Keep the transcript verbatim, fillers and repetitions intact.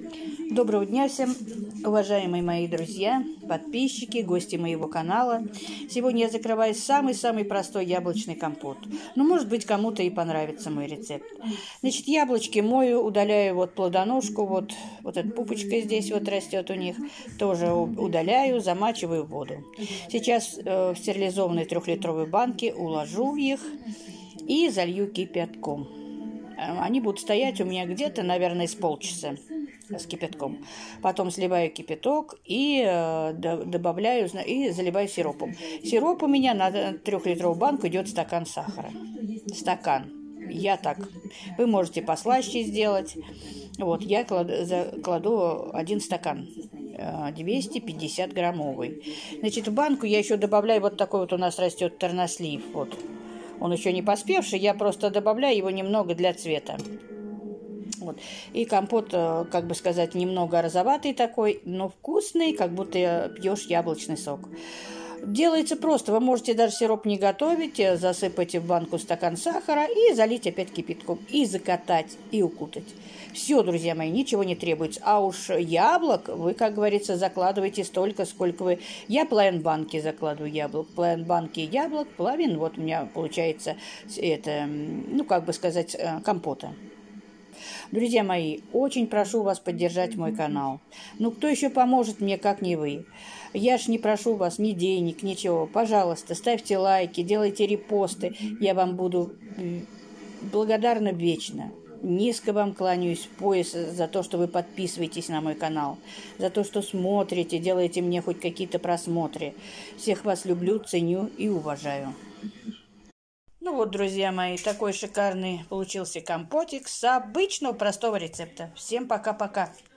Доброго дня всем, уважаемые мои друзья, подписчики, гости моего канала. Сегодня я закрываю самый-самый простой яблочный компот. Ну, может быть, кому-то и понравится мой рецепт. Значит, яблочки мою, удаляю вот плодоножку, вот, вот эта пупочка здесь вот растет у них. Тоже удаляю, замачиваю в воду. Сейчас э, в стерилизованной трехлитровой банке уложу их и залью кипятком. Они будут стоять у меня где-то, наверное, с полчаса с кипятком. Потом сливаю кипяток и э, добавляю и заливаю сиропом. Сироп у меня на трехлитровую банку идет стакан сахара. Стакан. Я так. Вы можете послаще сделать. Вот, я кладу, кладу один стакан. двести пятьдесят граммовый. Значит, в банку я еще добавляю вот такой вот у нас растет тернослив. Вот. Он еще не поспевший, я просто добавляю его немного для цвета. Вот. И компот, как бы сказать, немного розоватый такой, но вкусный, как будто пьешь яблочный сок. Делается просто. Вы можете даже сироп не готовить, засыпать в банку стакан сахара и залить опять кипятком. И закатать, и укутать. Все, друзья мои, ничего не требуется. А уж яблок вы, как говорится, закладываете столько, сколько вы... Я половину банки закладываю яблок. Половину банки яблок, половину, вот у меня получается, это, ну, как бы сказать, компота. Друзья мои, очень прошу вас поддержать мой канал. Ну, кто еще поможет мне, как не вы? Я ж не прошу вас ни денег, ничего. Пожалуйста, ставьте лайки, делайте репосты. Я вам буду благодарна вечно. Низко вам кланяюсь в пояс за то, что вы подписываетесь на мой канал. За то, что смотрите, делаете мне хоть какие-то просмотры. Всех вас люблю, ценю и уважаю. Ну вот, друзья мои, такой шикарный получился компотик с обычного простого рецепта. Всем пока-пока.